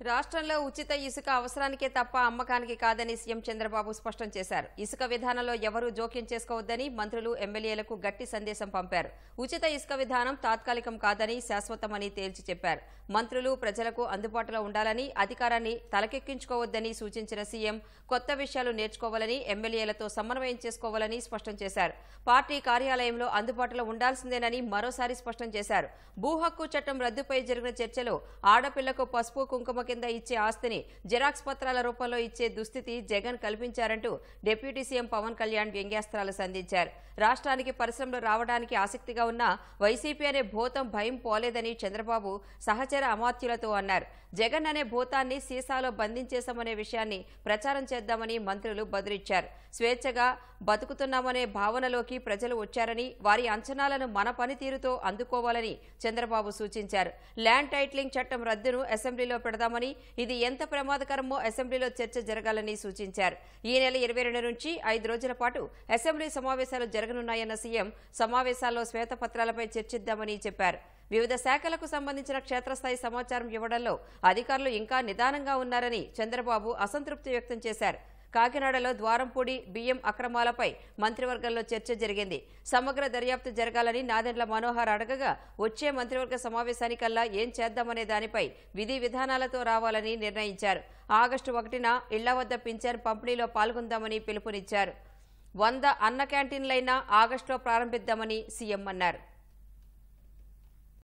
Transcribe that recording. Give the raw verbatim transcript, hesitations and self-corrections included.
రాష్ట్రంలో ఉచిత ఇసుక అవసరానికే తప్ప అమ్మకానికి కాదని సీఎం చంద్రబాబు స్పష్టం చేశారు. ఇసుక విధానంలో ఎవరూ జోక్యం చేసుకోవద్దని మంత్రులు, ఎమ్మెల్యేలకు గట్టి సందేశం పంపారు. ఉచిత ఇసుక విధానం తాత్కాలికం కాదని, శాశ్వతమని తేల్చి చెప్పారు. మంత్రులు ప్రజలకు అందుబాటులో ఉండాలని, అధికారాన్ని తలకెక్కించుకోవద్దని సూచించిన సీఎం కొత్త విషయాలు నేర్చుకోవాలని, ఎమ్మెల్యేలతో సమన్వయం చేసుకోవాలని స్పష్టం చేశారు. పార్టీ కార్యాలయంలో అందుబాటులో ఉండాల్సిందేనని మరోసారి స్పష్టం చేశారు. భూ హక్కు చట్టం రద్దుపై జరిగిన చర్చలో ఆడపిల్లకు పసుపు కుంకుమ కింద ఇచ్చే ఆస్తిని జిరాక్స్ పత్రాల రూపంలో ఇచ్చే దుస్థితి జగన్ కల్పించారంటూ డిప్యూటీ సీఎం పవన్ కళ్యాణ్ వ్యంగ్యాస్త్రాలు సంధించారు. రాష్ట్రానికి పరిశ్రమలు రావడానికి ఆసక్తిగా ఉన్న వైసీపీ అనే భూతం భయం పోలేదని చంద్రబాబు సహచర అమాత్యులతో అన్నారు. జగన్ అనే భూతాన్ని సీసాలో బంధించేశామనే విషయాన్ని ప్రచారం చేద్దామని మంత్రులు బదులిచ్చారు. స్వేచ్ఛగా బతుకుతున్నామనే భావనలోకి ప్రజలు వచ్చారని, వారి అంచనాలను మన పనితీరుతో అందుకోవాలని చంద్రబాబు సూచించారు. ల్యాండ్ టైటిలింగ్ చట్టం రద్దును అసెంబ్లీలో పెడదామని, ఇది ఎంత ప్రమాదకరమో అసెంబ్లీలో చర్చ జరగాలని సూచించారు. ఈ నెల ఇరవై రెండు నుంచి ఐదు రోజుల పాటు అసెంబ్లీ సమావేశాలు జరగనున్నాయన్న సీఎం సమావేశాల్లో శ్వేతపత్రాలపై చర్చిద్దామని చెప్పారు. వివిధ శాఖలకు సంబంధించిన క్షేత్రస్థాయి సమాచారం ఇవ్వడంలో అధికారులు ఇంకా నిదానంగా ఉన్నారని చంద్రబాబు అసంతృప్తి వ్యక్తం చేశారు. కాకినాడలో ద్వారంపూడి బియ్యం అక్రమాలపై మంత్రివర్గంలో చర్చ జరిగింది. సమగ్ర దర్యాప్తు జరగాలని నాదెండ్ల మనోహర్ అడగగా, వచ్చే మంత్రివర్గ సమావేశానికల్లా ఏం చేద్దామనే దానిపై విధి విధానాలతో రావాలని నిర్ణయించారు. ఆగస్టు ఒకటిన ఇళ్ల వద్ద పింఛన్ పంపిణీలో పాల్గొందామని పిలుపునిచ్చారు. వంద అన్న క్యాంటీన్లైనా ఆగస్టులో ప్రారంభిద్దామని సీఎం అన్నారు.